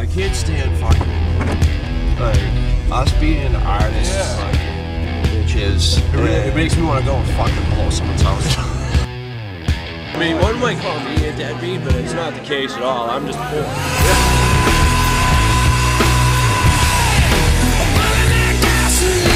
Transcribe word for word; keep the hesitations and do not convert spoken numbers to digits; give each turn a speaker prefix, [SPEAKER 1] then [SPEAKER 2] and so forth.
[SPEAKER 1] I can't stand fucking like us being artists,
[SPEAKER 2] Yeah.
[SPEAKER 1] fucking bitches. It, really, it makes me want to go and fucking blow someone's house. I mean, one might call me a deadbeat, but it's not the case at all. I'm just poor. Yeah.